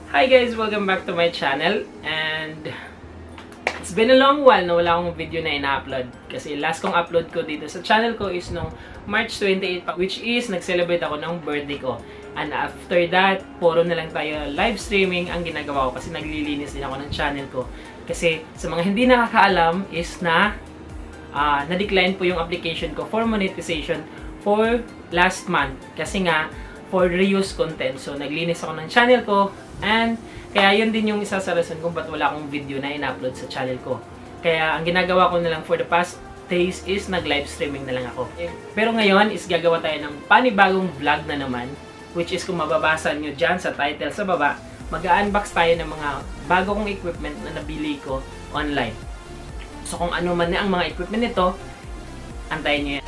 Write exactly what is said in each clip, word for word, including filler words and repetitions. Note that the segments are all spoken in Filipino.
Hi guys! Welcome back to my channel. And it's been a long while na wala akong video na ina-upload. Kasi last kong upload ko dito sa channel ko is nung March twenty-eighth, which is nag-celebrate ako ng birthday ko. And after that, puro na lang tayo live streaming ang ginagawa ko kasi naglilinis din ako ng channel ko. Kasi sa mga hindi nakakaalam is na uh, na-decline po yung application ko for monetization for last month. Kasi nga, for reuse content. So, naglinis ako ng channel ko. And, kaya yun din yung isa sa rason kung ba't wala akong video na in-upload sa channel ko. Kaya, ang ginagawa ko na lang for the past days is nag-live streaming na lang ako. Pero ngayon is gagawa tayo ng panibagong vlog na naman. Which is kung mababasa nyo dyan sa title sa baba, mag-unbox tayo ng mga bago kong equipment na nabili ko online. So, kung ano man na ang mga equipment nito, antayin nyo yan.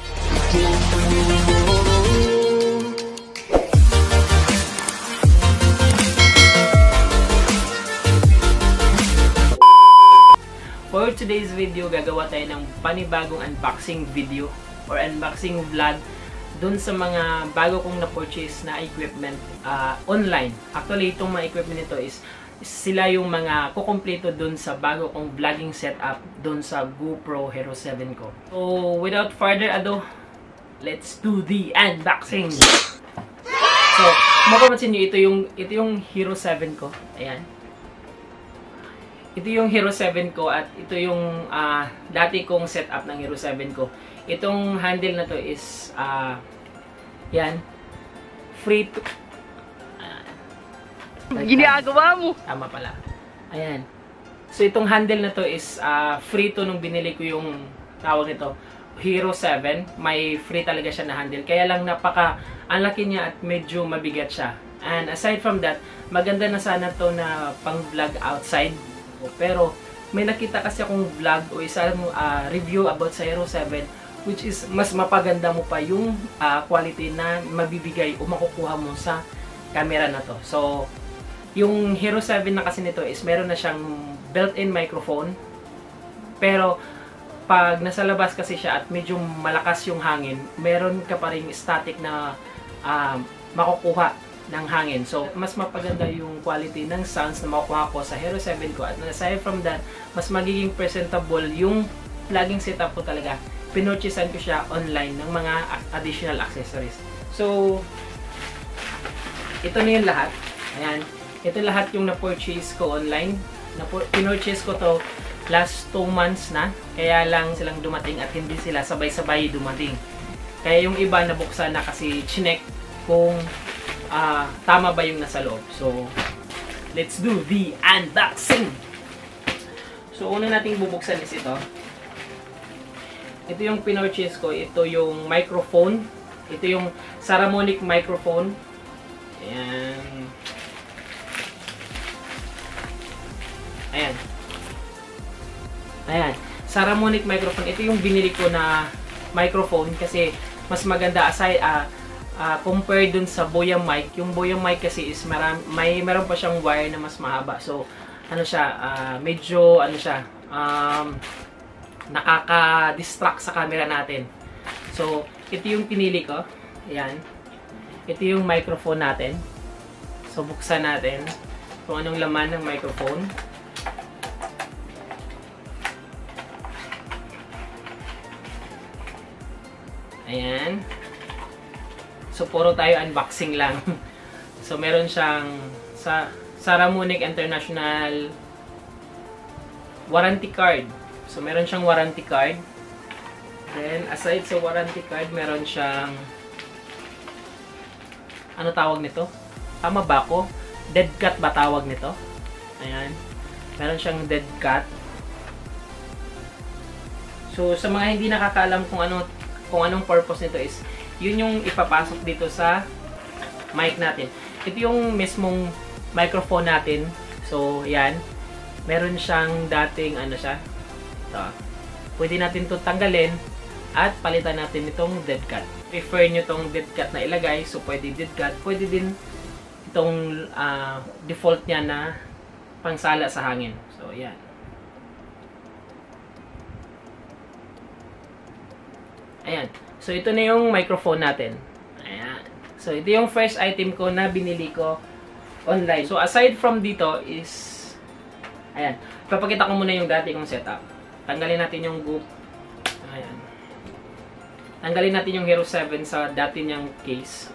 For today's video, gagawa tayo ng panibagong unboxing video or unboxing vlog dun sa mga bago kong na-purchase na equipment uh, online. Actually, itong mga equipment nito is, is sila yung mga kukumpleto dun sa bago kong vlogging setup dun sa GoPro Hero seven ko. So, without further ado, let's do the unboxing! So, mapapansin nyo, ito yung, ito yung Hero seven ko. Ayan. Ito yung Hero seven ko at ito yung uh, dati kong setup ng Hero seven ko. Itong handle na to is uh, yan, free to uh, ginagawa mo. Tama pala. Ayan. So itong handle na to is uh, free to nung binili ko yung tawag nito Hero seven. May free talaga siya na handle. Kaya lang napaka ang laki niya at medyo mabigat siya. And aside from that, maganda na sana to na pang vlog outside. Pero may nakita kasi akong vlog o isang uh, review about sa Hero seven which is mas mapaganda mo pa yung uh, quality na mabibigay o makukuha mo sa camera na to. So, yung Hero seven na kasi nito is meron na siyang built-in microphone. Pero pag nasa labas kasi siya at medyo malakas yung hangin, meron ka pa ring static na uh, makukuha ng hangin. So, mas mapaganda yung quality ng sounds na makukuha ko sa Hero seven ko. At aside from that, mas magiging presentable yung vlogging setup ko talaga. Pinurchasean ko siya online ng mga additional accessories. So, ito na yung lahat. Ayan. Ito lahat yung na-purchase ko online. Pinurchase ko to last two months na. Kaya lang silang dumating at hindi sila sabay-sabay dumating. Kaya yung iba nabuksan na kasi chinek kung Uh, tama ba yung nasa loob. So, let's do the unboxing! So, una nating bubuksan is ito. Ito yung pinurchase ko. Ito yung microphone. Ito yung Saramonic microphone. Ayan. Ayan. Ayan. Saramonic microphone. Ito yung binili ko na microphone kasi mas maganda aside ah uh, Uh, compared dun sa Boya mic. Yung Boya mic kasi is maram, may meron pa siyang wire na mas mahaba. So, ano siya, uh, medyo, ano siya, um, nakaka-distract sa camera natin. So, ito yung pinili ko. Ayan. Ito yung microphone natin. So, buksan natin kung anong laman ng microphone. Ayan. So, puro tayo unboxing lang. So, meron siyang sa Saramonic International warranty card. So, meron siyang warranty card. Then, aside sa warranty card, meron siyang ano tawag nito? Tama ba ako? Dead cut ba tawag nito? Ayan. Meron siyang dead cut. So, sa mga hindi nakakaalam kung ano kung anong purpose nito is yun yung ipapasok dito sa mic natin. Ito yung mismong microphone natin. So, yan. Meron siyang dating, ano siya. Ito. Pwede natin ito tanggalin at palitan natin itong dead cut. Prefer nyo itong dead cut na ilagay. So, pwede dead cut. Pwede din itong uh, default niya na pangsala sa hangin. So, yan. Ayan. So, ito na yung microphone natin. Ayan. So, ito yung first item ko na binili ko online. So, aside from dito is, ayan, papakita ko muna yung dati kong setup. Tanggalin natin yung Go, ayan. Tanggalin natin yung Hero seven sa dati niyang case.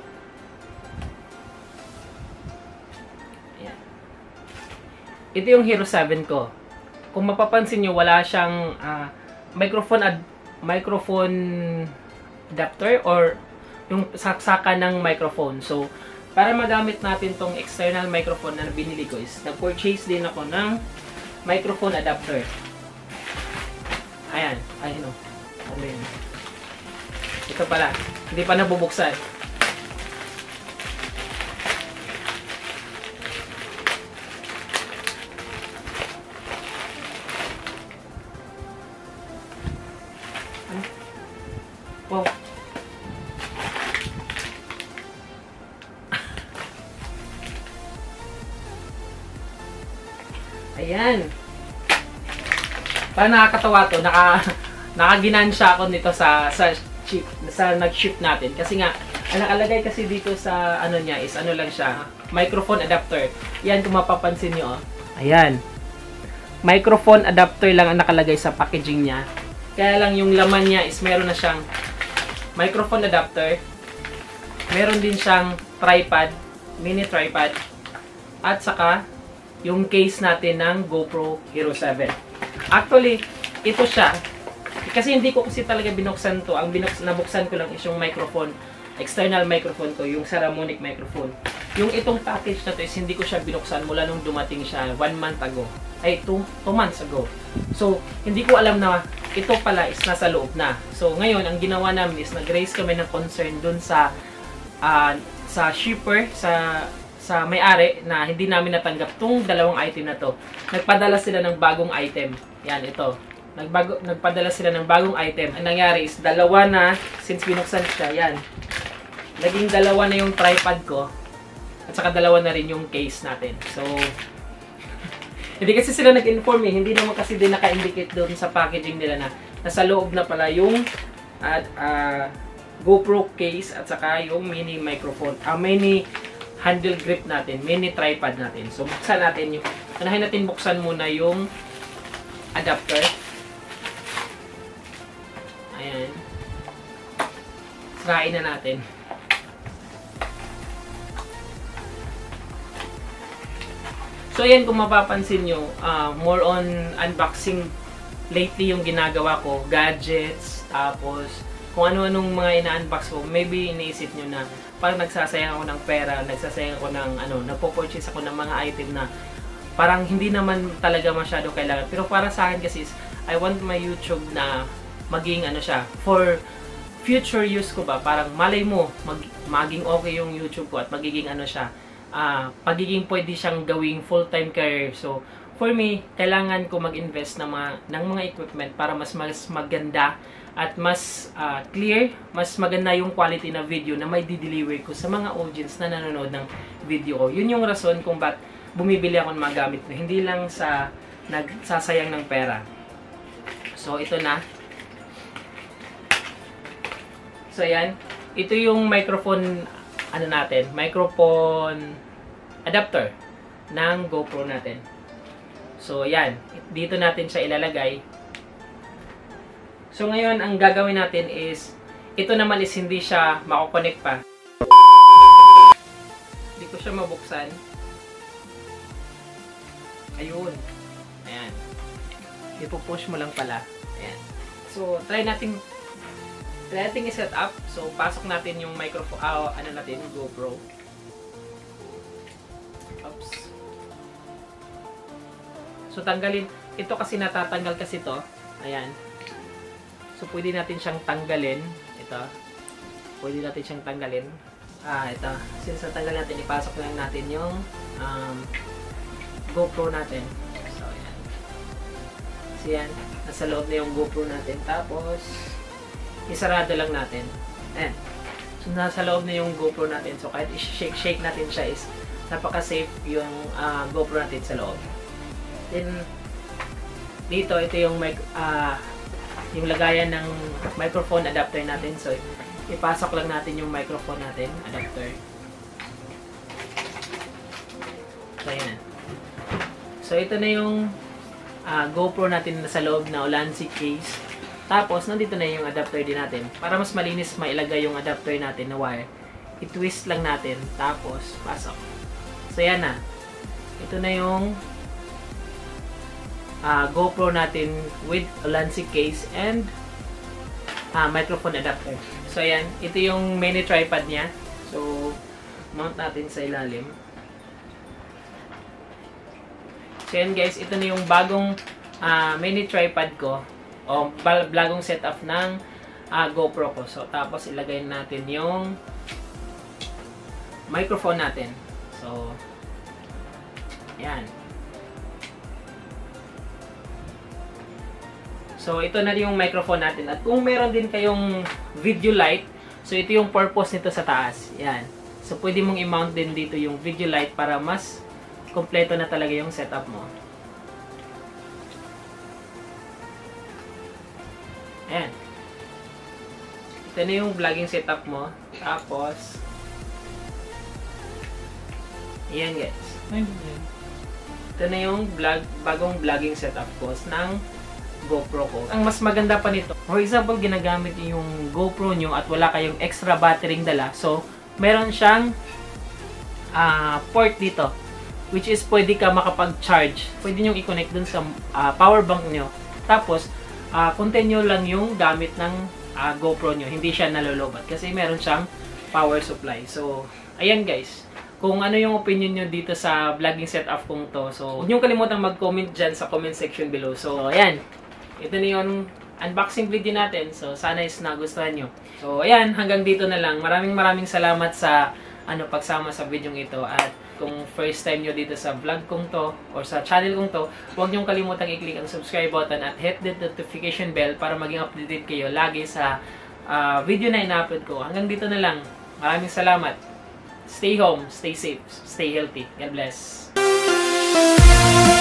Ayan. Ito yung Hero seven ko. Kung mapapansin nyo, wala siyang uh, microphone ad microphone adapter or yung saksaka ng microphone. So, para magamit natin tong external microphone na binili ko is, nag-purchase din ako ng microphone adapter. Ayan. Ayan o. Ano yun? Ito pala. Hindi pa nabubuksan. Wow. Ayan. Parang nakakatawa to. Naka, nakaginansya ako nito sa, sa chip, sa nag-ship natin. Kasi nga, ang nakalagay kasi dito sa ano niya is ano lang siya, microphone adapter. Yan kung mapapansin niyo, oh. Ayan. Microphone adapter lang ang nakalagay sa packaging niya. Kaya lang yung laman niya is meron na siyang microphone adapter. Meron din siyang tripod, mini tripod. At saka yung case natin ng GoPro Hero seven. Actually, ito siya. Kasi hindi ko kasi talaga binuksan to. Ang binuks nabuksan ko lang is yung microphone, external microphone ko, yung Saramonic microphone. Yung itong package na to is hindi ko siya binuksan mula nung dumating siya one month ago. Ay, two, two months ago. So, hindi ko alam na ito pala is nasa loob na. So, ngayon, ang ginawa namin is nag-raise kami ng concern dun sa uh, sa shipper, sa sa may-ari na hindi namin natanggap tong dalawang item na to. Nagpadala sila ng bagong item. Yan, ito. Nagbago, nagpadala sila ng bagong item. Ang nangyari is, dalawa na, since binuksan siya, yan. Naging dalawa na yung tripod ko. At saka dalawa na rin yung case natin. So, hindi kasi sila nag-inform eh. Hindi naman kasi din naka-indicate doon sa packaging nila na nasa loob na pala yung at, uh, GoPro case at saka yung mini microphone. Ah, uh, mini handle grip natin, mini tripod natin. So, buksan natin yung, anahin natin buksan muna yung adapter. Ayan. Sirain na natin. So, ayan, kung mapapansin nyo, uh, more on unboxing lately yung ginagawa ko. Gadgets, tapos kung ano-anong mga ina-unbox ko. Maybe iniisip nyo na parang nagsasayang ako ng pera, nagsasayang ako ng, ano, nagpo-purchase ako ng mga item na parang hindi naman talaga masyado kailangan. Pero para sa akin kasi is, I want my YouTube na maging, ano siya, for future use ko ba, parang malay mo, mag, maging okay yung YouTube ko at magiging ano siya, uh, pagiging pwede siyang gawing full-time career. So, for me, kailangan ko mag-invest ng mga, ng mga equipment para mas, mas maganda at mas uh, clear, mas maganda yung quality na video na may di-deliver ko sa mga audience na nanonood ng video ko. Yun yung rason kung ba't bumibili ako ng mga gamit na hindi lang sa nagsasayang ng pera. So, ito na. So, ayan. Ito yung microphone, ano natin, microphone adapter ng GoPro natin. So, ayan. Dito natin siya ilalagay. So, ngayon, ang gagawin natin is, ito naman is hindi siya mako-connect pa. Hindi ko siya mabuksan. Ayun. Ayan. Ipo-push mo lang pala. Ayan. So, try natin try natin i-set up. So, pasok natin yung microphone, uh, ano natin, GoPro. Oops. So, tanggalin. Ito kasi natatanggal kasi to. Ayan. So, pwede natin siyang tanggalin. Ito. Pwede natin siyang tanggalin. Ah, ito. Since natanggal natin, ipasok lang natin yung um, GoPro natin. So, ayan. So, yan. Nasa loob na yung GoPro natin. Tapos, isarado lang natin. Ayan. So, nasa loob na yung GoPro natin. So, kahit i-shake-shake natin siya is napaka-safe yung uh, GoPro natin sa loob. Then, dito, ito yung mic, uh, yung lagayan ng microphone adapter natin. So, ipasok lang natin yung microphone natin, adapter. So, ayan. So, ito na yung uh, GoPro natin na sa loob na Ulanzi case. Tapos, nandito na yung adapter din natin. Para mas malinis mailagay yung adapter natin na wire, i-twist lang natin. Tapos, pasok. So, yan na. Ito na yung uh, GoPro natin with Ulanzi case and uh, microphone adapter. So, ayan. Ito yung mini tripod niya. So, mount natin sa ilalim. So, yan guys. Ito na yung bagong uh, mini tripod ko. O, bagong setup ng uh, GoPro ko. So, tapos ilagay natin yung microphone natin. So, yan. So, ito na yung microphone natin. At kung meron din kayong video light, so ito yung purpose nito sa taas. Yan. So, pwede mong i-mount din dito yung video light para mas kompleto na talaga yung setup mo. Ayan. Ito na yung vlogging setup mo. Tapos, ayan guys. Ito na yung vlog, bagong vlogging setup ko ng GoPro ko. Ang mas maganda pa nito, for example, ginagamit yung GoPro nyo at wala kayong extra battery dala. So, meron siyang uh, port dito, which is pwede ka makapag-charge. Pwede nyo i-connect dun sa uh, power bank nyo. Tapos, uh, continue lang yung gamit ng uh, GoPro nyo. Hindi siya nalolobat kasi meron siyang power supply. So, ayan guys. Kung ano yung opinion nyo dito sa vlogging setup kong to. So, huwag nyo kalimutang mag-comment dyan sa comment section below. So, ayan. Ito na yung unboxing video natin. So, sana is nagustuhan nyo. So, ayan. Hanggang dito na lang. Maraming maraming salamat sa ano pagsama sa video ito. At kung first time nyo dito sa vlog kong to or sa channel kong to, huwag nyo kalimutang i-click ang subscribe button at hit the notification bell para maging updated kayo lagi sa uh, video na ina-upload ko. Hanggang dito na lang. Maraming salamat. Stay home, stay safe, stay healthy. God bless.